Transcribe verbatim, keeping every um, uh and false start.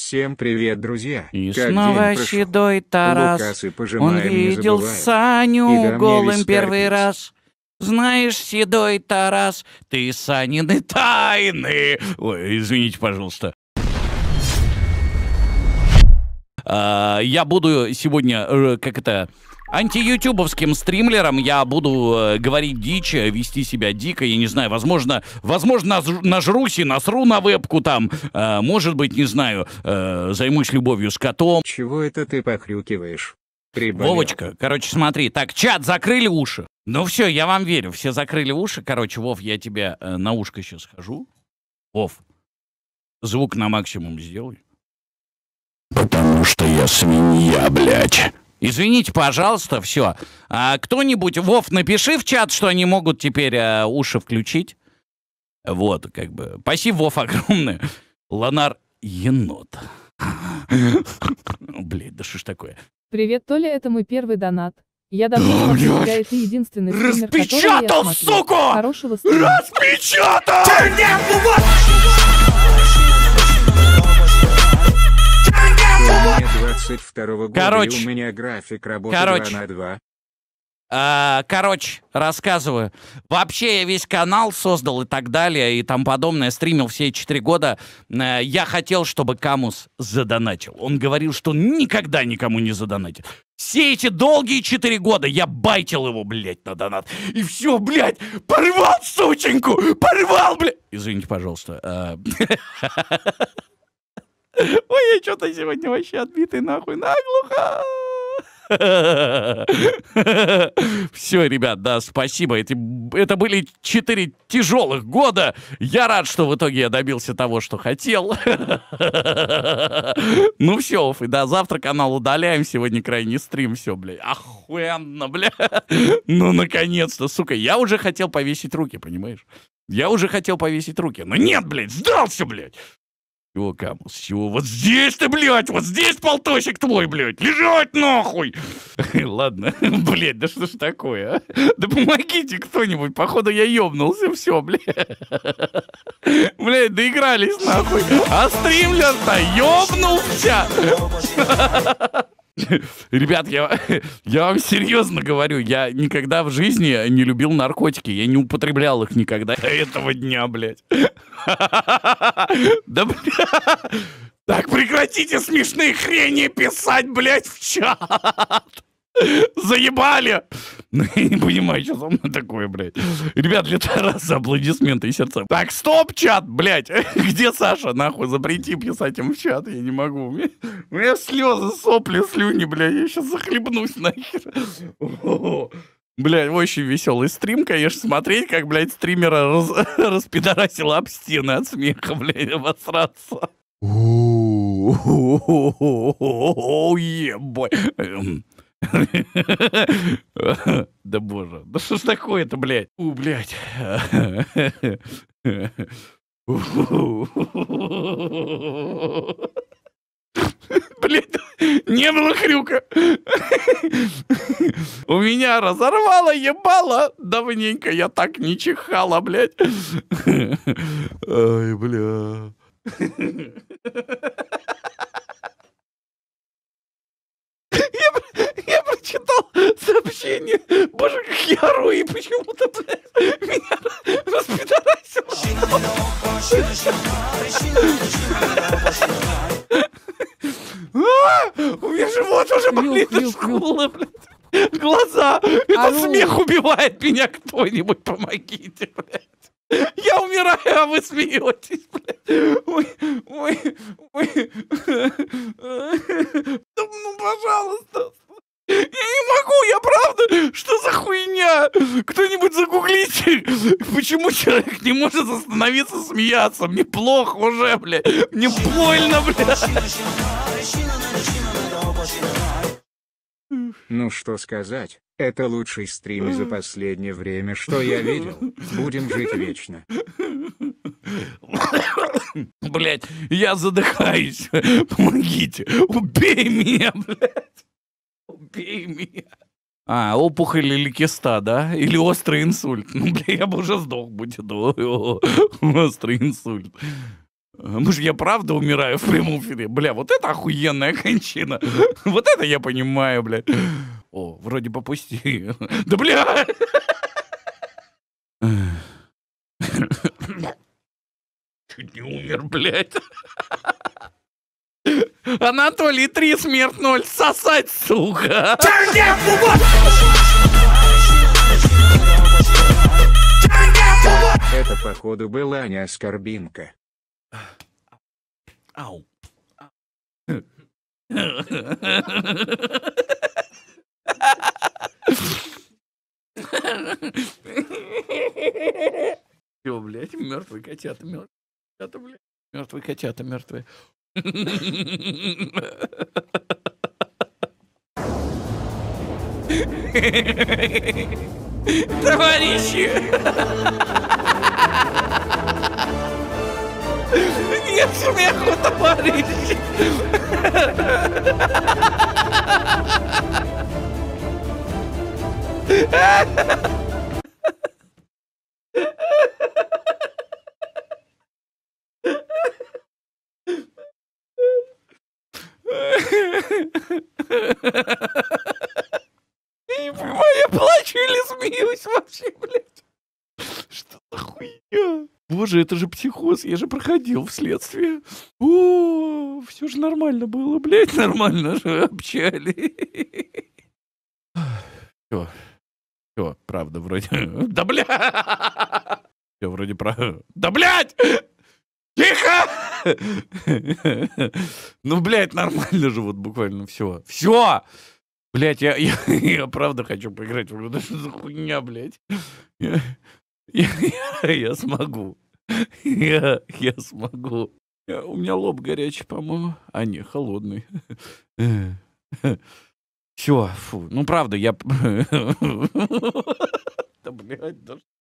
Всем привет, друзья! И как снова седой Тарас, он видел Саню голым первый раз. Знаешь, седой Тарас, ты Санины тайны. Ой, извините, пожалуйста. А, я буду сегодня, э, как это, анти-ютубовским стримлером. Я буду э, говорить дичь, вести себя дико. Я не знаю, возможно, возможно нажрусь и насру на вебку там. Э, может быть, не знаю, э, займусь любовью с котом. Чего это ты похрюкиваешь? Приболел. Вовочка, короче, смотри. Так, чат, закрыли уши? Ну все, я вам верю. Все закрыли уши. Короче, Вов, я тебе э, на ушко сейчас хожу. Вов, звук на максимум сделай. Потому что я свинья, блядь. Извините, пожалуйста, все. А кто-нибудь, Вов, напиши в чат, что они могут теперь а, уши включить. Вот, как бы. Спасибо, Вов, огромное. Ланар енот. Блядь, да что ж такое? Привет, Толя, это мой первый донат. Я давно смотрю тебя, и ты единственный стример, распечатал, я сука! Хорошего стрима. Распечатал! двадцать второго года, Короче, и у меня график работы короче, два на два. А, короче, рассказываю. Вообще я весь канал создал и так далее, и тому подобное. Стримил все четыре года. Я хотел, чтобы Камус задонатил. Он говорил, что он никогда никому не задонатит. Все эти долгие четыре года я байтил его, блядь, на донат. И все, блядь, порвал сученьку! Порвал, блядь! Извините, пожалуйста. Ой, я что-то сегодня вообще отбитый нахуй наглухо. Все, ребят, да, спасибо. Эти, это были четыре тяжелых года. Я рад, что в итоге я добился того, что хотел. Ну все, и до завтра канал удаляем. Сегодня крайний стрим. Все, блядь, охуенно, бля. Ну, наконец-то, сука. Я уже хотел повесить руки, понимаешь? Я уже хотел повесить руки. Но нет, блядь, сдался, блядь. Чего, Камус, чего? Вот здесь ты, блядь, вот здесь полтосик твой, блядь, лежать нахуй! Ладно, блядь, да что ж такое, а? Да помогите кто-нибудь, походу я ёбнулся, все, блядь. Блядь, доигрались нахуй, а стримлер-то ёбнулся! Ребят, я, я вам серьезно говорю, я никогда в жизни не любил наркотики, я не употреблял их никогда до этого дня, блядь. Да, бля. Так прекратите смешные хрени писать, блядь, в чат. Заебали! Ну, я не понимаю, что со мной такое, блядь. Ребят, для Тараса аплодисменты и сердца. Так, стоп, чат, блядь. Где Саша, нахуй? Запрети писать им в чат, я не могу. У меня, у меня слезы, сопли, слюни, блядь. Я сейчас захлебнусь нахер. Блядь, очень веселый стрим, конечно, смотреть, как, блядь, стримера раз, распидорасил об стены от смеха, блядь, обосраться. Оу, ебой. Да боже, да что ж такое-то, блядь? У, блядь. Блядь, не было хрюка. У меня разорвало ебало. Давненько я так не чихала, блядь. Ай, бля. Я, я прочитал сообщение. Боже, как я ору, и почему-то, блядь, меня распидорасило. А, у меня живот уже болит от школы, блядь. Глаза. Этот смех убивает меня. Кто-нибудь помогите, блядь. Я умираю, а вы смеетесь, блядь. Ой, ой, ой. Ну, пожалуйста. Я не могу, я правда. Что за хуйня? Кто-нибудь загуглите. Почему человек не может остановиться смеяться? Мне плохо уже, блядь. Мне больно, блядь. Ну что сказать, это лучший стрим за последнее время, что я видел. Будем жить вечно. Блять, я задыхаюсь. Помогите. Убей меня, блядь. Убей меня. А, опухоль или киста, да? Или острый инсульт. Ну, бля, я бы уже сдох, будь это. Острый инсульт. Может, я правда умираю в прямом эфире? Бля, вот это охуенная кончина. Вот это я понимаю, блядь. О, вроде попусти. Да, бля! Чуть не умер, блядь. Анатолий, три, смерть, ноль. Сосать, сука. Это, походу, была не оскорбинка. Ау. Все, блядь, мертвые котята, мертвые котята, блядь. Мертвые котята, мертвые. Товарищи! Нет смеху, товарищи! Я не понимаю, я плачу или смеюсь вообще, блядь. Что за хуйня? Боже, это же психоз, я же проходил в следствие. О, все же нормально было, блядь, нормально же общали. Все, все, правда, вроде. Да, бля! Все, вроде про. Да, блядь! Тихо! Ну, блядь, нормально же, вот буквально все. Все! Блядь, я, я, я правда хочу поиграть в игру. Что за хуйня, блядь? Я, я, я, я смогу. Я, я смогу. Я, у меня лоб горячий, по-моему. А, не, холодный. Все, фу. Ну, правда, я... Да, блядь, да